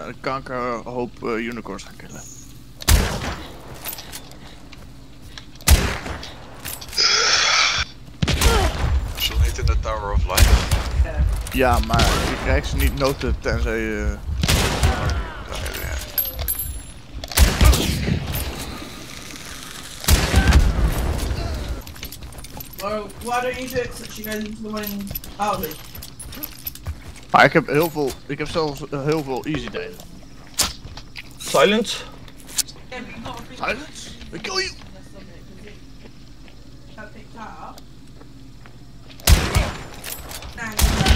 een kankerhoop unicorns gaan killen. Zo niet in de Tower of Life. Ja, maar je krijgt ze niet noten tenzij je... Well, why don't you do it so she goes into the wind early? Maar ik heb zelfs heel veel easy delen. Silence. Yeah, but you've got a big Silence? We kill you! picked that up.